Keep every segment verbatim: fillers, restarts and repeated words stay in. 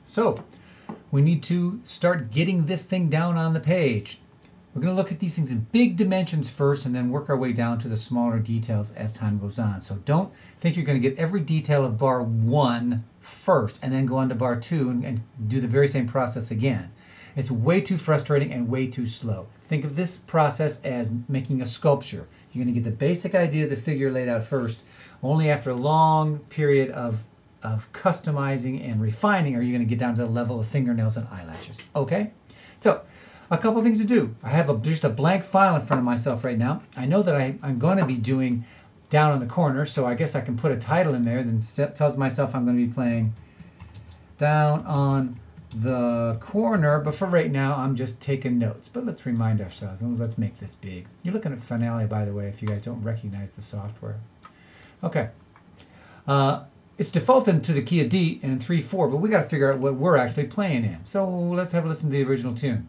So we need to start getting this thing down on the page. We're going to look at these things in big dimensions first and then work our way down to the smaller details as time goes on. So don't think you're going to get every detail of bar one first and then go on to bar two and, and do the very same process again. It's way too frustrating and way too slow. Think of this process as making a sculpture. You're going to get the basic idea of the figure laid out first. Only after a long period of, of customizing and refining are you going to get down to the level of fingernails and eyelashes. Okay? So, a couple things to do. I have a, just a blank file in front of myself right now. I know that I, I'm going to be doing down on the corner, so I guess I can put a title in there that tells myself I'm going to be playing down on the corner, but for right now I'm just taking notes. But let's remind ourselves, let's make this big. You're looking at Finale, by the way, if you guys don't recognize the software. Okay. Uh, it's defaulted to the key of D and in three four, but we got to figure out what we're actually playing in. So let's have a listen to the original tune.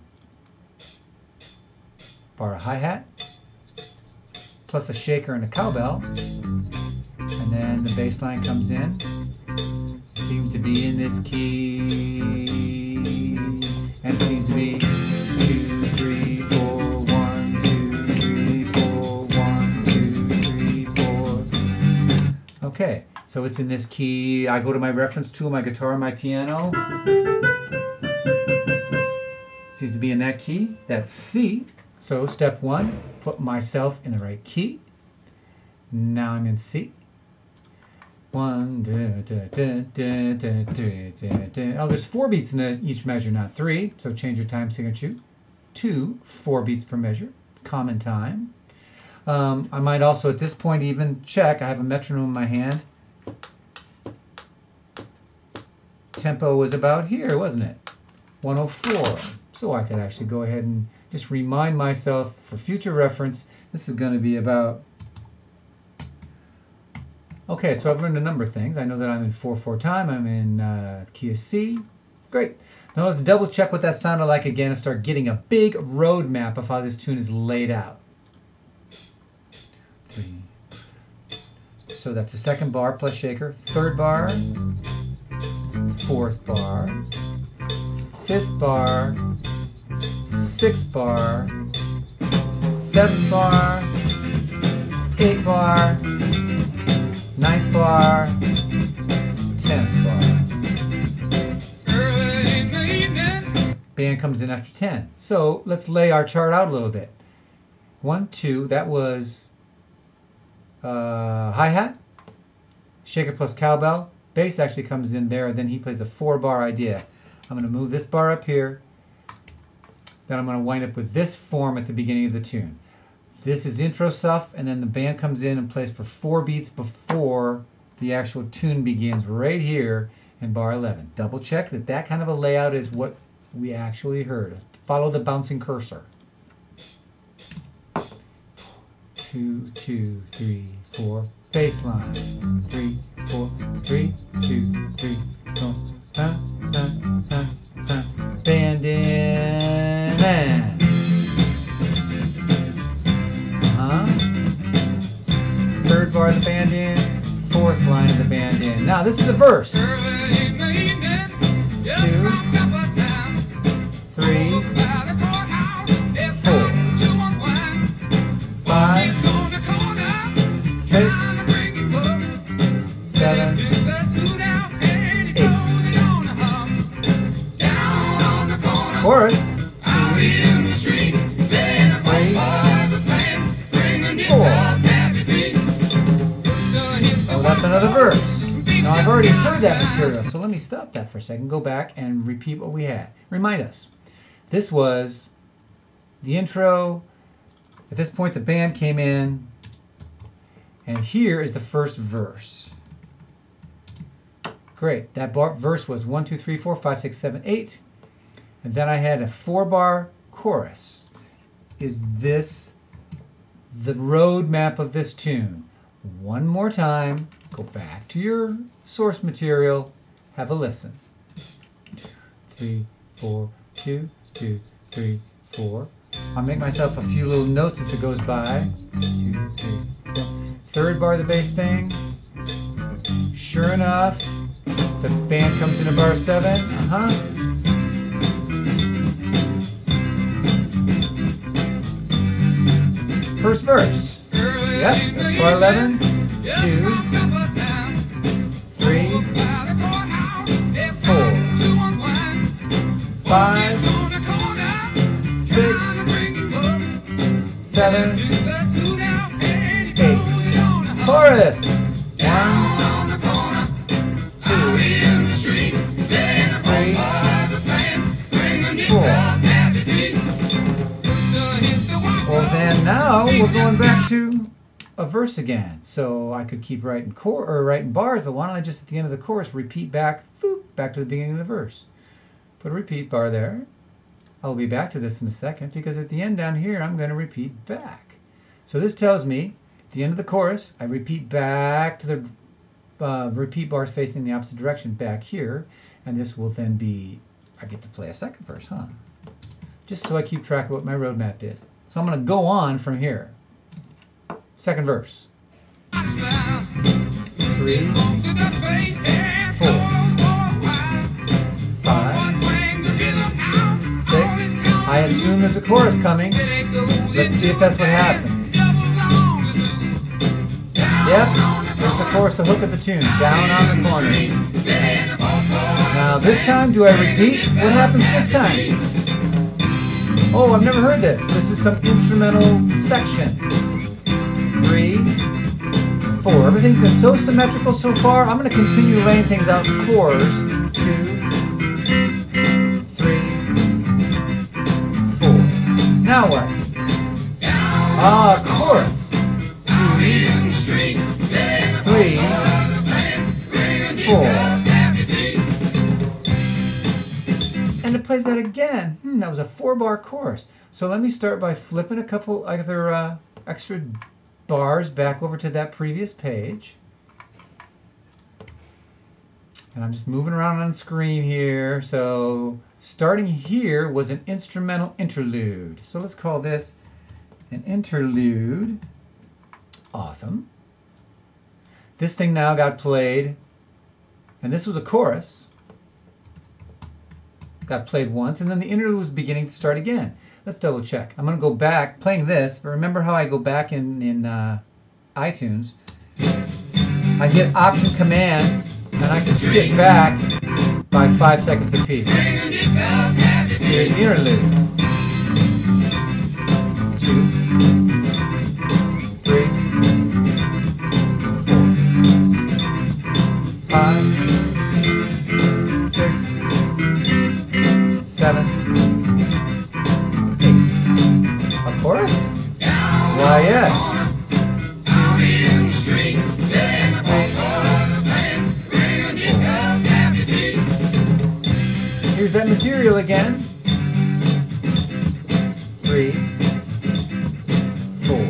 Bar a hi-hat, plus a shaker and a cowbell, and then the bass line comes in. Seems to be in this key, and it seems to be two, three, four, one, two, three, four, one, two, three, four. Okay, so it's in this key. I go to my reference tool, my guitar, my piano. Seems to be in that key. That's C. So step one, put myself in the right key. Now I'm in C. One, da, da, da, da, da, da, da. Oh, there's four beats in each measure, not three. So change your time signature to four beats per measure. Common time. Um, I might also at this point even check. I have a metronome in my hand. Tempo was about here, wasn't it? one oh four. So I could actually go ahead and just remind myself for future reference, this is going to be about... Okay, so I've learned a number of things. I know that I'm in four four time. I'm in uh, key of C. Great. Now let's double check what that sounded like again and start getting a big road map of how this tune is laid out. Three. So that's the second bar plus shaker. Third bar. Fourth bar. Fifth bar. Sixth bar. Seventh bar. Eighth bar. Ninth bar, tenth bar. Early in the evening. Band comes in after ten. So let's lay our chart out a little bit. One, two, that was uh, hi-hat, shaker plus cowbell. Bass actually comes in there, and then he plays a four-bar idea. I'm going to move this bar up here. Then I'm going to wind up with this form at the beginning of the tune. This is intro stuff, and then the band comes in and plays for four beats before the actual tune begins right here in bar eleven. Double check that that kind of a layout is what we actually heard. Follow the bouncing cursor. Two, two, three, four. Bass line. Three, four, three, two, three, four. Huh, huh, huh, huh. Band in and. Third bar of the band in, fourth line of the band in. Now this is the verse. Two, three, four, five, six, seven, eight. Chorus. That's another verse. Now I've already heard that material, so let me stop that for a second, go back and repeat what we had. Remind us, this was the intro. At this point the band came in, and here is the first verse. Great, that bar, verse was one, two, three, four, five, six, seven, eight, and then I had a four bar chorus. Is this the road map of this tune? One more time, go back to your source material, have a listen. Two, three, four, two, two, three, four. I'll make myself a few little notes as it goes by. Two, three, four. Third bar of the bass thing. Sure enough, The band comes into bar seven. Uh-huh. First verse. Yep, that's bar eleven. Two, three, four, five, six, seven, eight. Chorus. One, two, three, four. Well, then now we're going back to a verse again. So I could keep writing chor or writing bars, but why don't I just at the end of the chorus repeat back, boop, back to the beginning of the verse. Put a repeat bar there. I'll be back to this in a second because at the end down here I'm going to repeat back. So this tells me at the end of the chorus I repeat back to the uh, repeat bars facing the opposite direction back here, and this will then be, I get to play a second verse, huh? Just so I keep track of what my roadmap is. So I'm going to go on from here. Second verse. Three, four, five, six. I assume there's a chorus coming. Let's see if that's what happens. Yep, there's the chorus, the hook of the tune, down on the corner. Now this time, do I repeat? What happens this time? Oh, I've never heard this. This is some instrumental section. Three, four. Everything's been so symmetrical so far. I'm going to continue laying things out in fours. Two, three, four. Now what? Ah, chorus. Two, three, four. And it plays that again. Hmm, that was a four-bar chorus. So let me start by flipping a couple other uh, extra bars back over to that previous page. And I'm just moving around on the screen here. So starting here was an instrumental interlude. So let's call this an interlude. Awesome. This thing now got played, and this was a chorus. Got played once, and then the interlude was beginning to start again. Let's double check. I'm going to go back, playing this, but remember how I go back in, in uh, iTunes? I hit Option Command, and I can skip back by five seconds apiece. Here's the interlude. Two, three, four, five, six, seven, a chorus? Why, yes. Here's that material again. Three, four.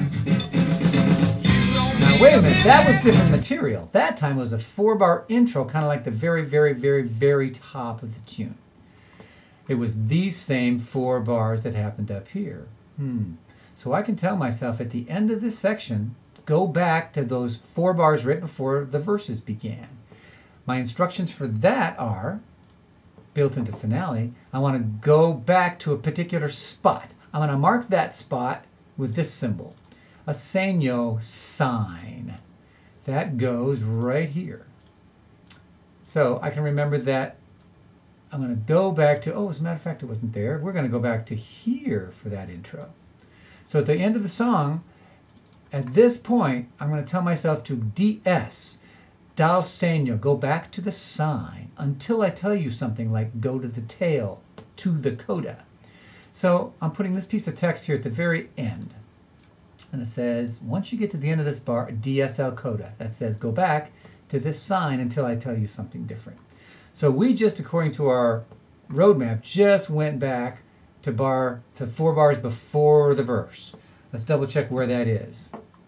Now, wait a minute. That was different material. That time was a four-bar intro, kind of like the very, very, very, very top of the tune. It was these same four bars that happened up here. Hmm. So I can tell myself at the end of this section, go back to those four bars right before the verses began. My instructions for that are, built into finale, I want to go back to a particular spot. I'm going to mark that spot with this symbol, a segno sign. That goes right here. So I can remember that I'm going to go back to, oh, as a matter of fact, it wasn't there. We're going to go back to here for that intro. So at the end of the song, at this point, I'm going to tell myself to D S, dal segno, go back to the sign, until I tell you something like go to the tail, to the coda. So I'm putting this piece of text here at the very end. And it says, once you get to the end of this bar, D S L coda. That says go back to this sign until I tell you something different. So we just, according to our roadmap, just went back to bar to four bars before the verse. Let's double check where that is.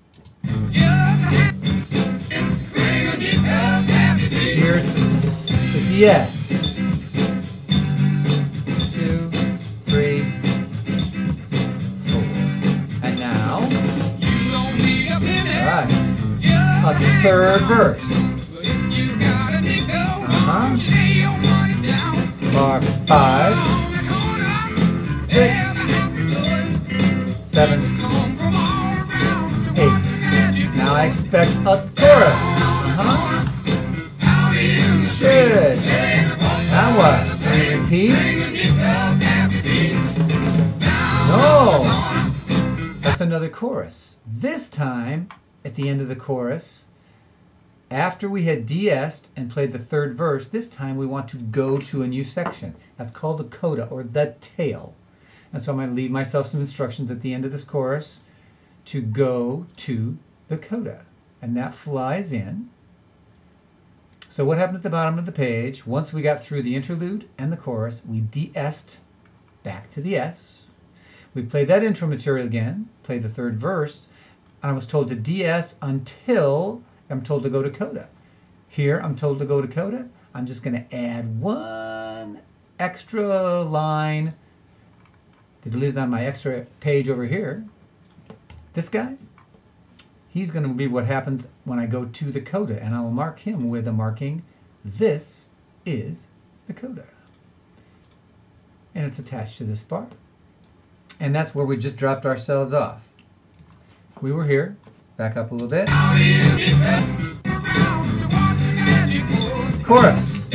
Here's the, the D S. Two, three, four. And now, all right, a third verse. Uh-huh. Bar five, six, seven, eight. Now I expect a chorus. Uh-huh. Good. Now what? Can you repeat? No. That's another chorus. This time, at the end of the chorus, after we had de-essed and played the third verse, this time we want to go to a new section. That's called the coda, or the tail. And so I'm going to leave myself some instructions at the end of this chorus to go to the coda. And that flies in. So what happened at the bottom of the page, once we got through the interlude and the chorus, we de-essed back to the S. We played that intro material again, played the third verse, and I was told to de-ess until I'm told to go to coda. Here I'm told to go to coda. I'm just going to add one extra line that lives on my extra page over here. This guy, he's going to be what happens when I go to the coda, and I will mark him with a marking. This is the coda. And it's attached to this bar. And that's where we just dropped ourselves off. We were here. Back up a little bit. Chorus.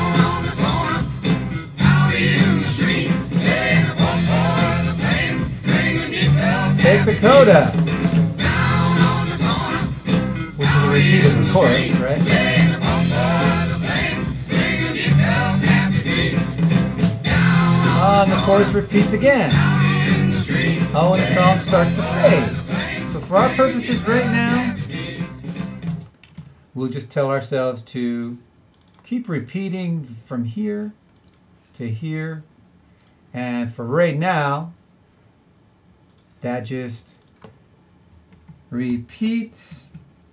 Take the coda. Which is a repeat of the chorus, right? Ah, and the chorus repeats again. Oh, and the song starts to fade. So for our purposes right now, we'll just tell ourselves to keep repeating from here to here. And for right now, that just repeats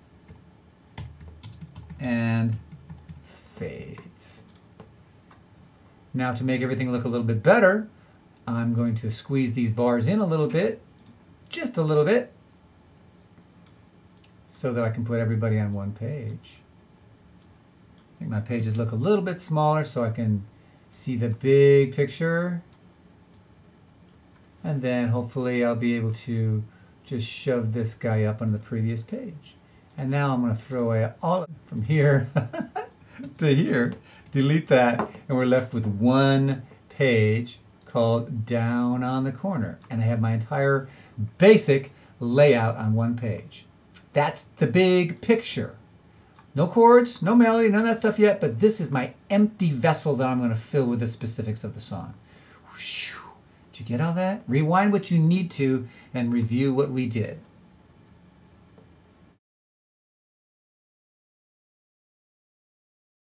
and fades. Now to make everything look a little bit better, I'm going to squeeze these bars in a little bit, just a little bit, so that I can put everybody on one page. Make my pages look a little bit smaller so I can see the big picture. And then hopefully I'll be able to just shove this guy up on the previous page. And now I'm going to throw away all from here to here, delete that, and we're left with one page called Down on the Corner. And I have my entire basic layout on one page. That's the big picture. No chords, no melody, none of that stuff yet, but this is my empty vessel that I'm going to fill with the specifics of the song. Did you get all that? Rewind what you need to and review what we did.